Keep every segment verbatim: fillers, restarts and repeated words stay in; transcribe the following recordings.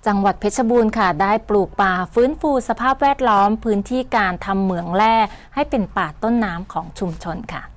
จังหวัดเพชรบูรณ์ค่ะได้ปลูกป่าฟื้นฟูสภาพแวดล้อมพื้นที่การทำเหมืองแร่ให้เป็นป่าต้นน้ำของชุมชนค่ะ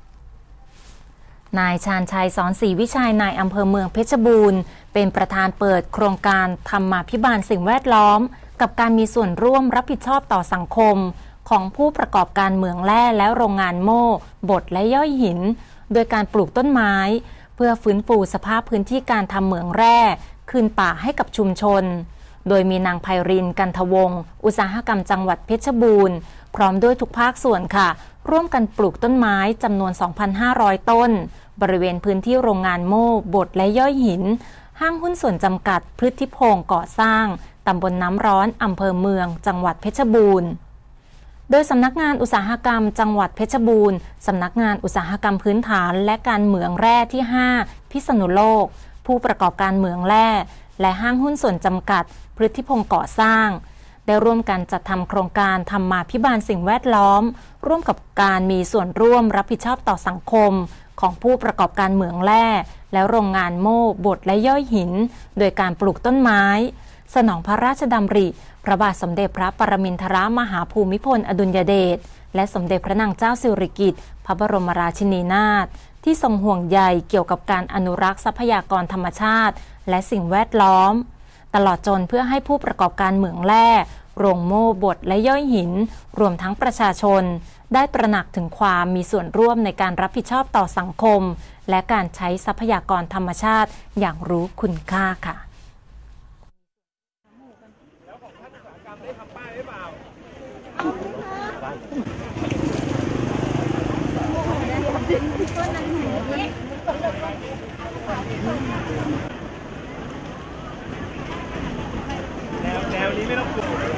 นายชาญชัยสอนศรีวิชัยนายอำเภอเมืองเพชรบูรณ์เป็นประธานเปิดโครงการธรรมาภิบาลสิ่งแวดล้อมกับการมีส่วนร่วมรับผิดชอบต่อสังคมของผู้ประกอบการเหมืองแร่และโรงงานโม่บดและย่อยหินโดยการปลูกต้นไม้เพื่อฟื้นฟูสภาพพื้นที่การทำเหมืองแร่คืนป่าให้กับชุมชนโดยมีนางไพรินกันทวงศ์อุตสาหกรรมจังหวัดเพชรบูรณ์พร้อมด้วยทุกภาคส่วนค่ะร่วมกันปลูกต้นไม้จำนวน สองพันห้าร้อย ต้นบริเวณพื้นที่โรงงานโม่บดและย่อยหินห้างหุ้นส่วนจำกัดพฤทธิพงศ์ก่อสร้างตำบลน้ำร้อนอำเภอเมืองจังหวัดเพชรบูรณ์โดยสำนักงานอุตสาหกรรมจังหวัดเพชรบูรณ์สำนักงานอุตสาหกรรมพื้นฐานและการเหมืองแร่ที่ห้าพิษณุโลกผู้ประกอบการเหมืองแร่และห้างหุ้นส่วนจำกัดพฤทธิพงศ์ก่อสร้างได้ร่วมกันจัดทำโครงการธรรมาภิบาลสิ่งแวดล้อมร่วมกับการมีส่วนร่วมรับผิดชอบต่อสังคมของผู้ประกอบการเหมืองแร่และโรงงานโม่บดและย่อยหินโดยการปลูกต้นไม้สนองพระราชดำริพระบาทสมเด็จพระปรมินทรมหาภูมิพลอดุลยเดชและสมเด็จพระนางเจ้าสิริกิติ์พระบรมราชินีนาถที่ทรงห่วงใยเกี่ยวกับการอนุรักษ์ทรัพยากรธรรมชาติและสิ่งแวดล้อมตลอดจนเพื่อให้ผู้ประกอบการเหมืองแร่โรงโม่บดและย่อยหินรวมทั้งประชาชนได้ตระหนักถึงความมีส่วนร่วมในการรับผิดชอบต่อสังคมและการใช้ทรัพยากรธรรมชาติอย่างรู้คุณค่าค่ะแล้วของท่านอุตสาหกรรมได้ทำป้ายหรือเปล่าแนวแนวนี้ไม่ต้องกลัว